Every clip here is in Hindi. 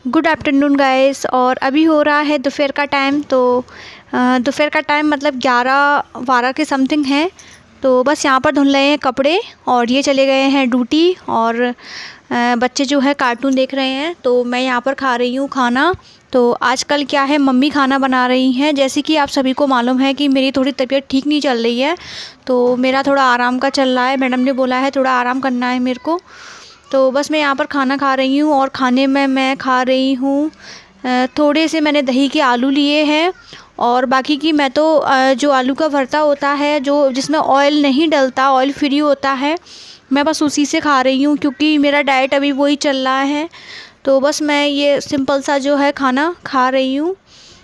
Good afternoon guys. और अभी हो रहा है दोपहर का टाइम। तो दोपहर का टाइम मतलब 11-12 के समथिंग है। तो बस यहाँ पर धुल रहे हैं कपड़े और ये चले गए हैं ड्यूटी। और बच्चे जो है कार्टून देख रहे हैं। तो मैं यहाँ पर खा रही हूँ खाना। तो आजकल क्या है, मम्मी खाना बना रही हैं। जैसे कि आप सभी को मालूम है कि मेरी थोड़ी तबीयत ठीक नहीं चल रही है, तो मेरा थोड़ा आराम का चल रहा है। मैडम ने बोला है थोड़ा आराम करना है मेरे को। तो बस मैं यहाँ पर खाना खा रही हूँ और खाने में मैं खा रही हूँ थोड़े से मैंने दही के आलू लिए हैं। और बाकी की मैं तो जो आलू का भरता होता है जो जिसमें ऑयल नहीं डलता, ऑयल फ्री होता है, मैं बस उसी से खा रही हूँ क्योंकि मेरा डाइट अभी वही चल रहा है। तो बस मैं ये सिंपल सा जो है खाना खा रही हूँ।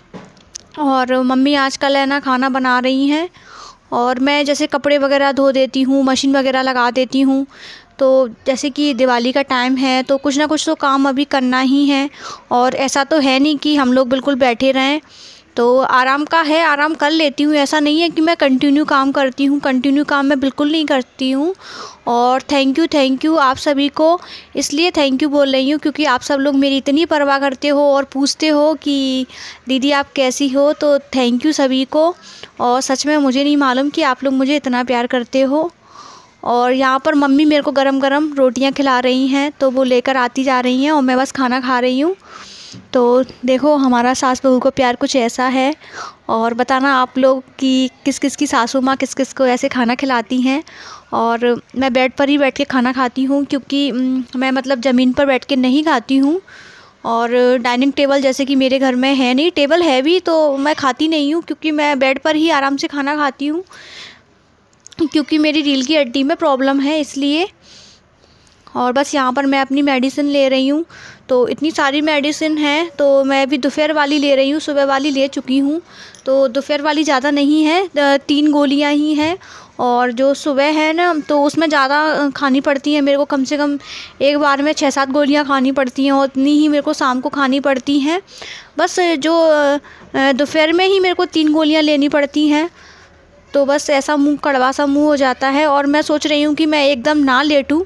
और मम्मी आजकल है ना खाना बना रही हैं और मैं जैसे कपड़े वगैरह धो देती हूँ, मशीन वगैरह लगा देती हूँ। तो जैसे कि दिवाली का टाइम है तो कुछ ना कुछ तो काम अभी करना ही है। और ऐसा तो है नहीं कि हम लोग बिल्कुल बैठे रहें। तो आराम का है, आराम कर लेती हूँ। ऐसा नहीं है कि मैं कंटिन्यू काम करती हूँ, कंटिन्यू काम मैं बिल्कुल नहीं करती हूँ। और थैंक यू आप सभी को। इसलिए थैंक यू बोल रही हूँ क्योंकि आप सब लोग मेरी इतनी परवाह करते हो और पूछते हो कि दीदी आप कैसी हो। तो थैंक यू सभी को। और सच में मुझे नहीं मालूम कि आप लोग मुझे इतना प्यार करते हो। और यहाँ पर मम्मी मेरे को गरम गरम रोटियाँ खिला रही हैं, तो वो लेकर आती जा रही हैं और मैं बस खाना खा रही हूँ। तो देखो हमारा सास बहू का प्यार कुछ ऐसा है। और बताना आप लोग कि किस किस की सासू माँ किस किस को ऐसे खाना खिलाती हैं। और मैं बेड पर ही बैठ के खाना खाती हूँ क्योंकि मैं मतलब ज़मीन पर बैठ के नहीं खाती हूँ। और डाइनिंग टेबल जैसे कि मेरे घर में है नहीं, टेबल है भी तो मैं खाती नहीं हूँ क्योंकि मैं बेड पर ही आराम से खाना खाती हूँ क्योंकि मेरी रीढ़ की हड्डी में प्रॉब्लम है इसलिए। और बस यहाँ पर मैं अपनी मेडिसिन ले रही हूँ। तो इतनी सारी मेडिसिन है तो मैं अभी दोपहर वाली ले रही हूँ, सुबह वाली ले चुकी हूँ। तो दोपहर वाली ज़्यादा नहीं है, 3 गोलियाँ ही हैं। और जो सुबह है ना तो उसमें ज़्यादा खानी पड़ती है मेरे को, कम से कम एक बार में 6-7 गोलियाँ खानी पड़ती हैं और उतनी ही मेरे को शाम को खानी पड़ती हैं। बस जो दोपहर में ही मेरे को 3 गोलियाँ लेनी पड़ती हैं। तो बस ऐसा मुँह कड़वा सा मुँह हो जाता है। और मैं सोच रही हूँ कि मैं एकदम ना लेटूँ,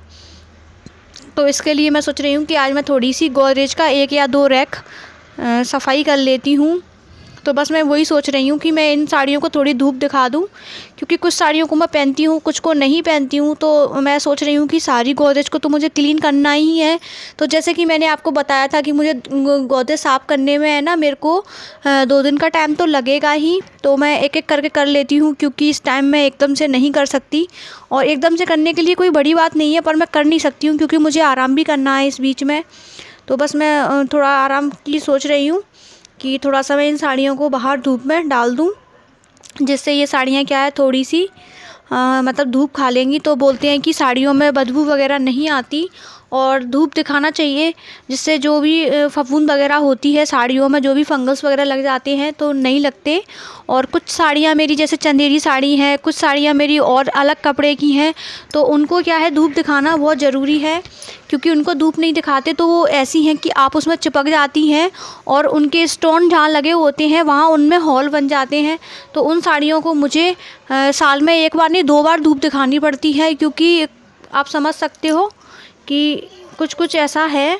तो इसके लिए मैं सोच रही हूँ कि आज मैं थोड़ी सी गोदरेज का 1 या 2 रैक सफाई कर लेती हूँ। तो बस मैं वही सोच रही हूँ कि मैं इन साड़ियों को थोड़ी धूप दिखा दूँ क्योंकि कुछ साड़ियों को मैं पहनती हूँ, कुछ को नहीं पहनती हूँ। तो मैं सोच रही हूँ कि सारी गोदरेज को तो मुझे क्लीन करना ही है। तो जैसे कि मैंने आपको बताया था कि मुझे गोदरेज साफ़ करने में है ना मेरे को 2 दिन का टाइम तो लगेगा ही। तो मैं एक एक करके कर लेती हूँ क्योंकि इस टाइम मैं एकदम से नहीं कर सकती। और एकदम से करने के लिए कोई बड़ी बात नहीं है, पर मैं कर नहीं सकती हूँ क्योंकि मुझे आराम भी करना है इस बीच में। तो बस मैं थोड़ा आराम की सोच रही हूँ कि थोड़ा सा मैं इन साड़ियों को बाहर धूप में डाल दूँ, जिससे ये साड़ियाँ क्या है थोड़ी सी मतलब धूप खा लेंगी। तो बोलते हैं कि साड़ियों में बदबू वगैरह नहीं आती और धूप दिखाना चाहिए, जिससे जो भी फफूंद वगैरह होती है साड़ियों में, जो भी फंगस वगैरह लग जाते हैं तो नहीं लगते। और कुछ साड़ियाँ मेरी जैसे चंदेरी साड़ी हैं, कुछ साड़ियाँ मेरी और अलग कपड़े की हैं, तो उनको क्या है धूप दिखाना बहुत ज़रूरी है क्योंकि उनको धूप नहीं दिखाते तो वो ऐसी हैं कि आप उसमें चिपक जाती हैं और उनके स्टोन जहाँ लगे होते हैं वहाँ उनमें हॉल बन जाते हैं। तो उन साड़ियों को मुझे साल में 1 बार नहीं 2 बार धूप दिखानी पड़ती है क्योंकि आप समझ सकते हो कि कुछ कुछ ऐसा है।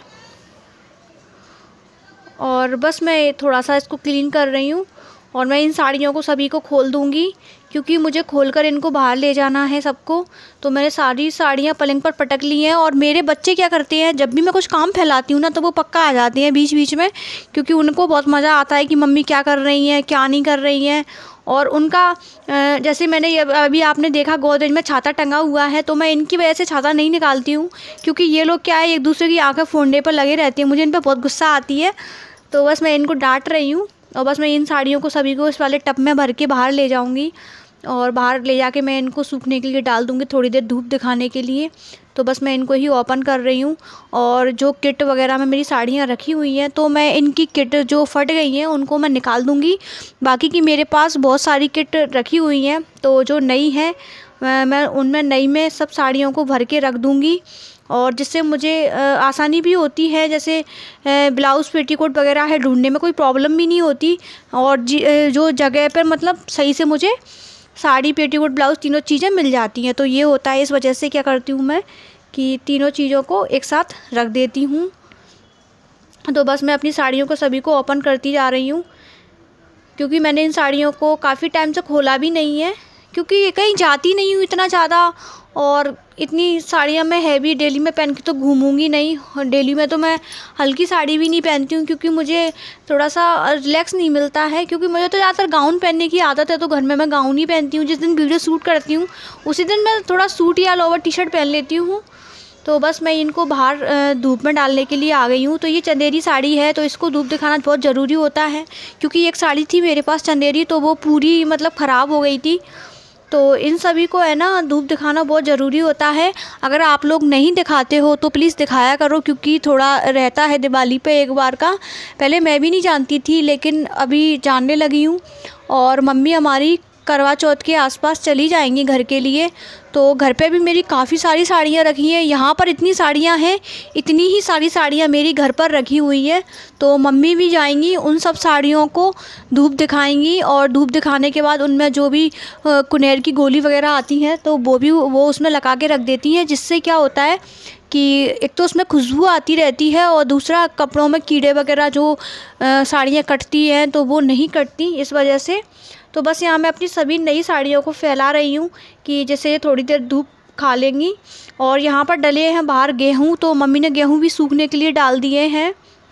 और बस मैं थोड़ा सा इसको क्लीन कर रही हूँ और मैं इन साड़ियों को सभी को खोल दूँगी क्योंकि मुझे खोलकर इनको बाहर ले जाना है सबको। तो मैंने सारी साड़ियाँ पलंग पर पटक ली हैं। और मेरे बच्चे क्या करते हैं, जब भी मैं कुछ काम फैलाती हूँ ना तो वो पक्का आ जाते हैं बीच बीच में क्योंकि उनको बहुत मज़ा आता है कि मम्मी क्या कर रही हैं क्या नहीं कर रही हैं। और उनका जैसे मैंने ये अभी आपने देखा गोदरेज में छाता टंगा हुआ है, तो मैं इनकी वजह से छाता नहीं निकालती हूँ क्योंकि ये लोग क्या है एक दूसरे की आँखें फोड़ने पर लगे रहते हैं, मुझे इन पर बहुत गुस्सा आती है। तो बस मैं इनको डांट रही हूँ और बस मैं इन साड़ियों को सभी को इस वाले टब में भर के बाहर ले जाऊँगी और बाहर ले जाके मैं इनको सूखने के लिए डाल दूँगी थोड़ी देर धूप दिखाने के लिए। तो बस मैं इनको ही ओपन कर रही हूँ। और जो किट वगैरह में मेरी साड़ियाँ रखी हुई हैं तो मैं इनकी किट जो फट गई हैं उनको मैं निकाल दूँगी। बाकी की मेरे पास बहुत सारी किट रखी हुई हैं, तो जो नई है मैं उनमें नई में सब साड़ियों को भर के रख दूँगी। और जिससे मुझे आसानी भी होती है, जैसे ब्लाउज़ पेटीकोट वगैरह है ढूंढने में कोई प्रॉब्लम भी नहीं होती। और जो जगह पर मतलब सही से मुझे साड़ी पेटीकोट ब्लाउज़ तीनों चीज़ें मिल जाती हैं। तो ये होता है, इस वजह से क्या करती हूँ मैं कि तीनों चीज़ों को एक साथ रख देती हूँ। तो बस मैं अपनी साड़ियों को सभी को ओपन करती जा रही हूँ, क्योंकि मैंने इन साड़ियों को काफ़ी टाइम से खोला भी नहीं है, क्योंकि ये कहीं जाती नहीं हूँ इतना ज़्यादा, और इतनी साड़ियाँ मैं हैवी डेली में पहन के तो घूमूंगी नहीं। डेली में तो मैं हल्की साड़ी भी नहीं पहनती हूँ, क्योंकि मुझे थोड़ा सा रिलैक्स नहीं मिलता है, क्योंकि मुझे तो ज़्यादातर गाउन पहनने की आदत है। तो घर में मैं गाउन ही पहनती हूँ। जिस दिन वीडियो शूट करती हूँ उसी दिन मैं थोड़ा सूट या लोअर टी शर्ट पहन लेती हूँ। तो बस मैं इनको बाहर धूप में डालने के लिए आ गई हूँ। तो ये चंदेरी साड़ी है, तो इसको धूप दिखाना बहुत ज़रूरी होता है, क्योंकि एक साड़ी थी मेरे पास चंदेरी, तो वो पूरी मतलब ख़राब हो गई थी। तो इन सभी को है ना धूप दिखाना बहुत ज़रूरी होता है। अगर आप लोग नहीं दिखाते हो तो प्लीज़ दिखाया करो, क्योंकि थोड़ा रहता है दिवाली पे एक बार का। पहले मैं भी नहीं जानती थी, लेकिन अभी जानने लगी हूँ। और मम्मी हमारी करवा चौथ के आसपास चली जाएंगी घर के लिए, तो घर पे भी मेरी काफ़ी सारी साड़ियाँ रखी हैं। यहाँ पर इतनी साड़ियाँ हैं, इतनी ही सारी साड़ियाँ मेरी घर पर रखी हुई है। तो मम्मी भी जाएंगी, उन सब साड़ियों को धूप दिखाएंगी, और धूप दिखाने के बाद उनमें जो भी कुनेर की गोली वगैरह आती हैं तो वो उसमें लगा के रख देती हैं, जिससे क्या होता है कि एक तो उसमें खुशबू आती रहती है, और दूसरा कपड़ों में कीड़े वगैरह जो साड़ियाँ कटती हैं तो वो नहीं कटती इस वजह से। तो बस यहाँ मैं अपनी सभी नई साड़ियों को फैला रही हूँ कि जैसे थोड़ी देर धूप खा लेंगी। और यहाँ पर डले हैं बाहर गेहूँ, तो मम्मी ने गेहूँ भी सूखने के लिए डाल दिए हैं।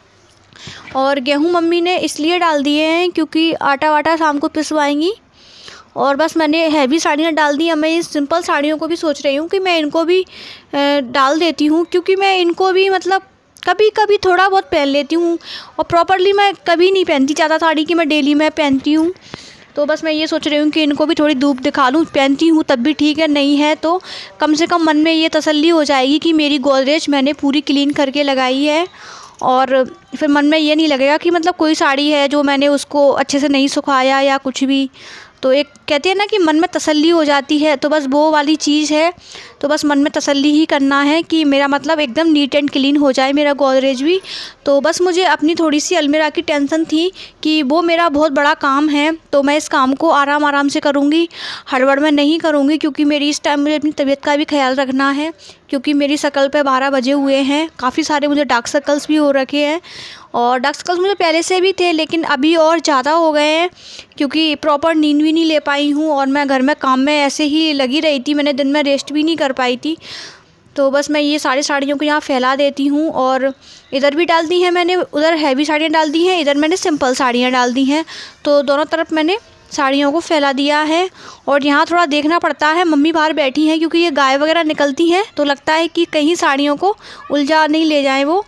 और गेहूँ मम्मी ने इसलिए डाल दिए हैं क्योंकि आटा वाटा शाम को पिसवाएंगी। और बस मैंने हैवी साड़ियाँ डाल दी। अब मैं इस सिंपल साड़ियों को भी सोच रही हूँ कि मैं इनको भी डाल देती हूँ, क्योंकि मैं इनको भी मतलब कभी कभी थोड़ा बहुत पहन लेती हूँ, और प्रॉपरली मैं कभी नहीं पहनती ज़्यादा साड़ी कि मैं डेली में पहनती हूँ। तो बस मैं ये सोच रही हूँ कि इनको भी थोड़ी धूप दिखा लूँ। पहनती हूँ तब भी ठीक है, नहीं है तो कम से कम मन में ये तसल्ली हो जाएगी कि मेरी गोदरेज मैंने पूरी क्लीन करके लगाई है। और फिर मन में ये नहीं लगेगा कि मतलब कोई साड़ी है जो मैंने उसको अच्छे से नहीं सुखाया या कुछ भी। तो एक कहते हैं ना कि मन में तसल्ली हो जाती है, तो बस वो वाली चीज़ है। तो बस मन में तसल्ली ही करना है कि मेरा मतलब एकदम नीट एंड क्लीन हो जाए मेरा गोदरेज भी। तो बस मुझे अपनी थोड़ी सी अलमीरा की टेंशन थी कि वो मेरा बहुत बड़ा काम है, तो मैं इस काम को आराम आराम से करूँगी, हड़बड़ में नहीं करूँगी, क्योंकि मेरी इस टाइम मुझे अपनी तबीयत का भी ख्याल रखना है। क्योंकि मेरी शक्ल पे 12 बजे हुए हैं, काफ़ी सारे मुझे डार्क सर्कल्स भी हो रखे हैं। और डार्क सर्कल्स मुझे पहले से भी थे, लेकिन अभी और ज़्यादा हो गए हैं, क्योंकि प्रॉपर नींद भी नहीं ले पाई हूँ, और मैं घर में काम में ऐसे ही लगी रही थी, मैंने दिन में रेस्ट भी नहीं कर पाई थी। तो बस मैं ये सारी साड़ियों को यहाँ फैला देती हूँ। और इधर भी डाल दी हैं मैंने, उधर हैवी साड़ियाँ डाल दी हैं, इधर मैंने सिंपल साड़ियाँ डाल दी हैं। तो दोनों तरफ मैंने साड़ियों को फैला दिया है। और यहाँ थोड़ा देखना पड़ता है, मम्मी बाहर बैठी हैं, क्योंकि ये गाय वगैरह निकलती हैं, तो लगता है कि कहीं साड़ियों को उलझा नहीं ले जाएं वो।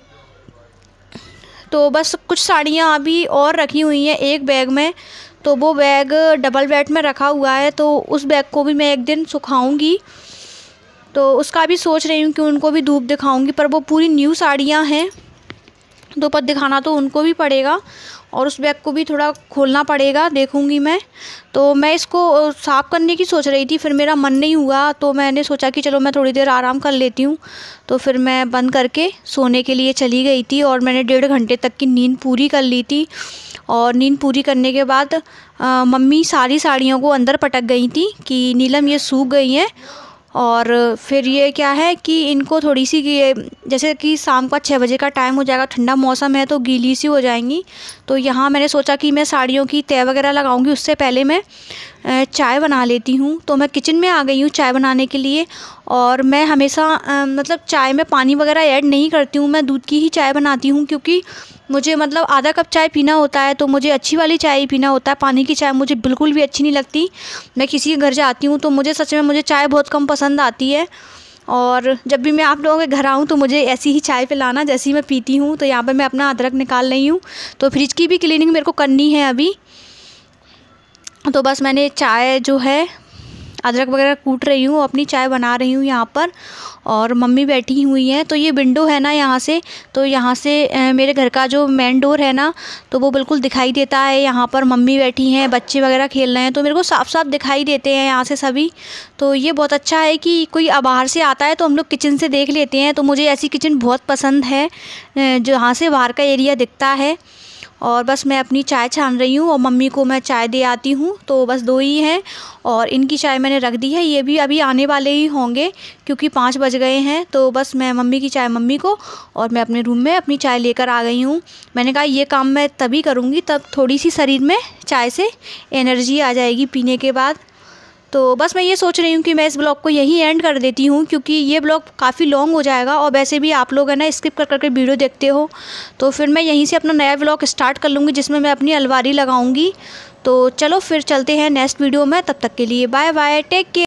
तो बस कुछ साड़ियाँ अभी और रखी हुई हैं एक बैग में, तो वो बैग डबल बेड में रखा हुआ है, तो उस बैग को भी मैं एक दिन सुखाऊंगी। तो उसका भी सोच रही हूँ कि उनको भी धूप दिखाऊंगी, पर वो पूरी न्यू साड़ियाँ हैं, तो पर दिखाना तो उनको भी पड़ेगा, और उस बैग को भी थोड़ा खोलना पड़ेगा, देखूंगी मैं। तो मैं इसको साफ़ करने की सोच रही थी, फिर मेरा मन नहीं हुआ, तो मैंने सोचा कि चलो मैं थोड़ी देर आराम कर लेती हूँ। तो फिर मैं बंद करके सोने के लिए चली गई थी, और मैंने 1.5 घंटे तक की नींद पूरी कर ली थी। और नींद पूरी करने के बाद मम्मी सारी साड़ियों को अंदर पटक गई थी कि नीलम ये सूख गई हैं। और फिर ये क्या है कि इनको थोड़ी सी जैसे कि शाम का 6 बजे का टाइम हो जाएगा, ठंडा मौसम है, तो गीली सी हो जाएंगी। तो यहाँ मैंने सोचा कि मैं साड़ियों की तह वगैरह लगाऊंगी, उससे पहले मैं चाय बना लेती हूँ। तो मैं किचन में आ गई हूँ चाय बनाने के लिए। और मैं हमेशा मतलब चाय में पानी वगैरह ऐड नहीं करती हूँ, मैं दूध की ही चाय बनाती हूँ, क्योंकि मुझे मतलब आधा कप चाय पीना होता है, तो मुझे अच्छी वाली चाय ही पीना होता है। पानी की चाय मुझे बिल्कुल भी अच्छी नहीं लगती। मैं किसी के घर जाती हूँ तो मुझे सच में मुझे चाय बहुत कम पसंद आती है। और जब भी मैं आप लोगों के घर आऊँ तो मुझे ऐसी ही चाय पिलाना जैसी मैं पीती हूँ। तो यहाँ पर मैं अपना अदरक निकाल रही हूँ, तो फ्रिज की भी क्लीनिंग मेरे को करनी है अभी। तो बस मैंने चाय जो है अदरक वगैरह कूट रही हूँ, अपनी चाय बना रही हूँ यहाँ पर। और मम्मी बैठी हुई हैं। तो ये विंडो है ना यहाँ से, तो यहाँ से मेरे घर का जो मेन डोर है ना, तो वो बिल्कुल दिखाई देता है। यहाँ पर मम्मी बैठी हैं, बच्चे वगैरह खेल रहे हैं, तो मेरे को साफ साफ दिखाई देते हैं यहाँ से सभी। तो ये बहुत अच्छा है कि कोई बाहर से आता है तो हम लोग किचन से देख लेते हैं। तो मुझे ऐसी किचन बहुत पसंद है जहाँ से बाहर का एरिया दिखता है। और बस मैं अपनी चाय छान रही हूँ और मम्मी को मैं चाय दे आती हूँ। तो बस 2 ही हैं और इनकी चाय मैंने रख दी है, ये भी अभी आने वाले ही होंगे क्योंकि 5 बज गए हैं। तो बस मैं मम्मी की चाय मम्मी को और मैं अपने रूम में अपनी चाय लेकर आ गई हूँ। मैंने कहा ये काम मैं तभी करूँगी तब थोड़ी सी शरीर में चाय से एनर्जी आ जाएगी पीने के बाद। तो बस मैं ये सोच रही हूँ कि मैं इस ब्लॉग को यहीं एंड कर देती हूँ क्योंकि ये ब्लॉग काफ़ी लॉन्ग हो जाएगा और वैसे भी आप लोग है ना स्किप कर करके वीडियो देखते हो। तो फिर मैं यहीं से अपना नया ब्लॉग स्टार्ट कर लूँगी जिसमें मैं अपनी अलमारी लगाऊँगी। तो चलो फिर चलते हैं नेक्स्ट वीडियो में, तब तक के लिए बाय बाय, टेक केयर।